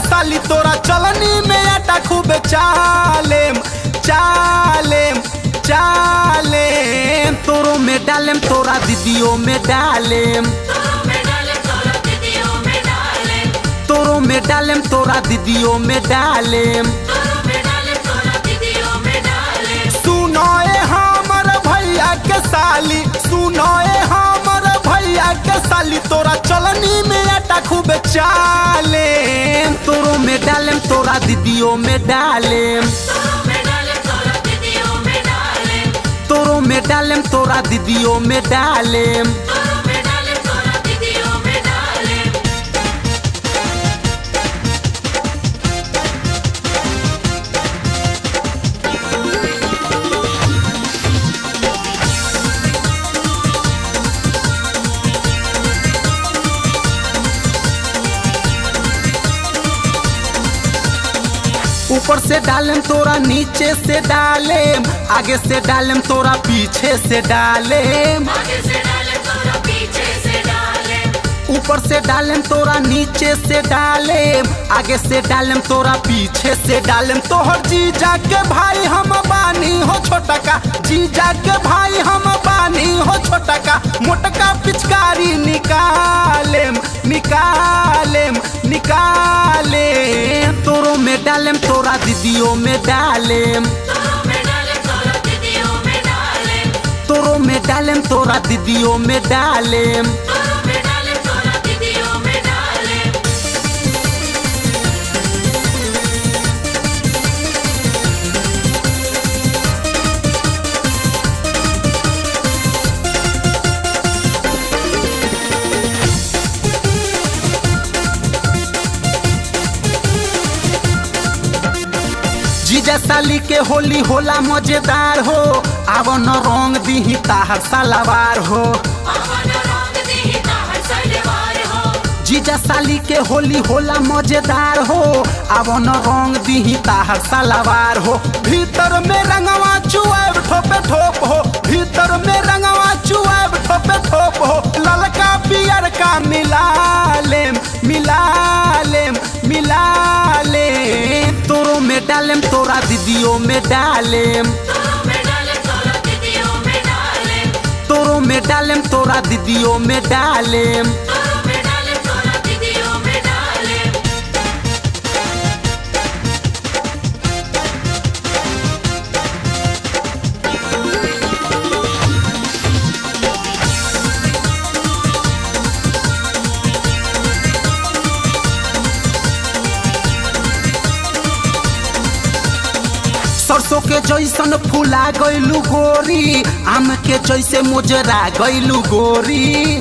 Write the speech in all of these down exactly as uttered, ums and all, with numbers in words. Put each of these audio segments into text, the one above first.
साली तोरा चलनी में आटा खूब चालेम चालेम चालेम तोरो में डालेम तोरा दीदियों में डालेम तोरो में डालेम तोरा दीदियों में डालेम सुनो ए हमर भैया के साली सुनो ए हमर भैया के साली तोरा चलनी में आटा खूब चालेम तोरो में डालेम तोरा दीदियों में डालेम तोरो में डालेम तोरा दीदियों में डालेम ऊपर से डालेम तोरा नीचे से डालेम आगे से डालेम तोरा पीछे से डालेम ऊपर से डालेम तोरा नीचे से डालेम आगे से डालेम तोरा पीछे से डालेम तोहर जीजा के भाई हम बानी हो छोटा का जीजा के भाई हम बानी हो छोटा का मोटका पिचकारी निकालेम निकालेम निकालेम तोरो में डालेम तोरा दीदियों में डालेम तोरो में डालेम तोरा दीदियों में डालेम जीजा साली के होली होला मजेदार हो आवो न रंग दीही ताहर सलवार हो जीजा साली के होली होला मजेदार हो आवो न रंग दीही ताहर सलवार हो भीतर में रंगवा चुआब ठोपे ठोप हो भीतर में रंगवा चुआब ठोपे ठोप हो ललका पियर का मिला लेम मिला लेम मिला लेम तोरो में डालेम तोरा दीदियों में डालेम तोरो में डालेम तोरा दीदियों में डालेम सरसों के जैसन फूला गइलू गोरी आम के जैसे मोजरा गइलू गोरी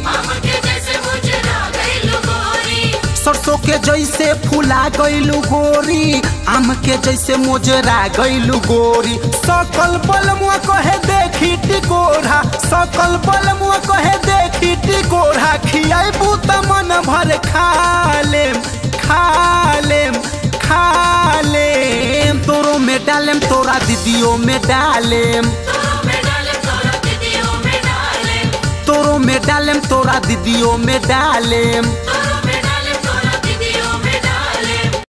सरसों के जैसे फूला गइलू गोरी आम के जैसे मोजरा गइलू गोरी सकल बलमुआ कहे देखी टिकोरा सकल बलमुआ कहे देखी टिकोरा खियाबू त मन भर खा लेम खा लेम खा लेम तोरो में डालेम तोरा दीदियों में डालेम तोरो में डालेम तोरा दीदियों में डालेम